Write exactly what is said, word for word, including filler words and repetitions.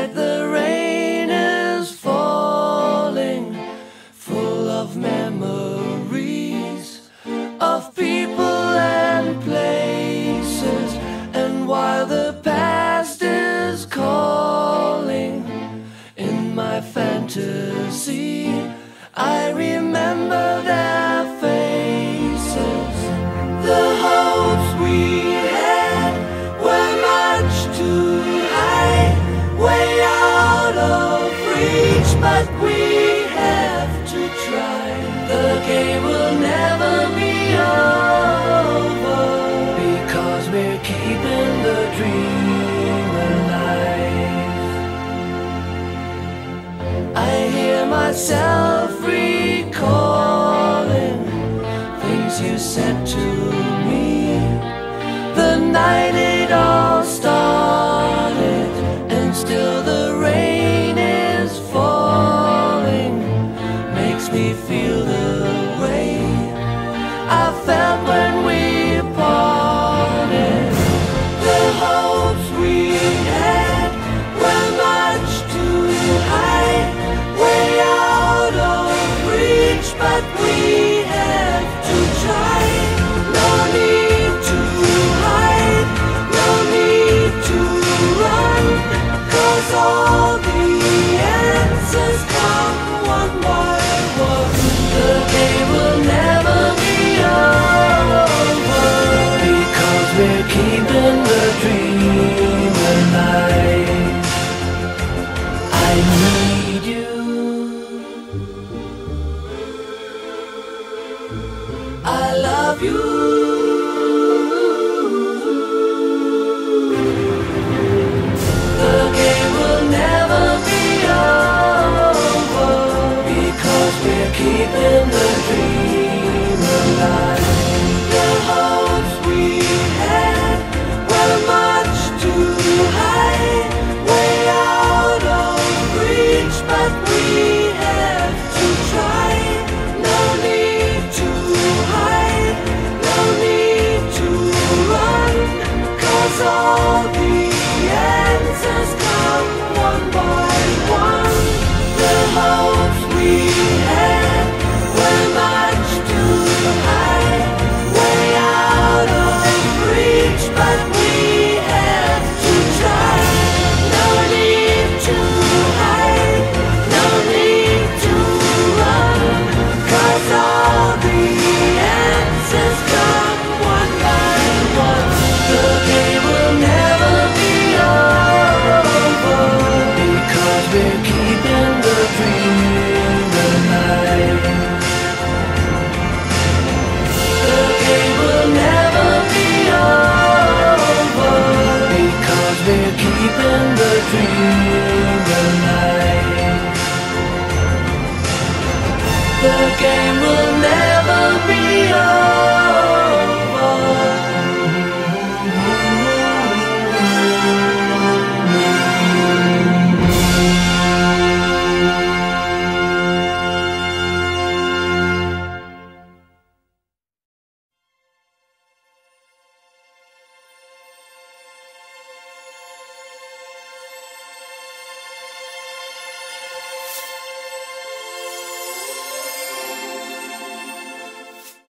Tonight the rain is falling, full of memories of people and places. And while the past is calling in my fantasy, I remember their faces. The hopes we had were much too high, way out of reach, but we have to try. The game will never be over, because we're keeping the dream alive. I hear myself recalling things you said to me the night it all started, and still the rain is falling, makes me feel the way I felt when we parted. The hopes we had were much too high, way out of reach, but we have to try. No need to hide, no need to run, 'cause all the answers come one by one. The game will never be over, because we're keeping the dream alive. I need you, I love you. The game will never be over, because we're keeping the dream alive. The hopes we had were much too high, way out of reach, but we have to try. No need to hide, no need to run, 'cause all the answers come one by one. The hopes we had were much too high, way out of reach, but we have to try. No need to hide, no need to run, 'cause all the answers come one by one. The game will never be over, because we're keeping the dream alive. The game will never be over, because we're keeping the dream alive. The game will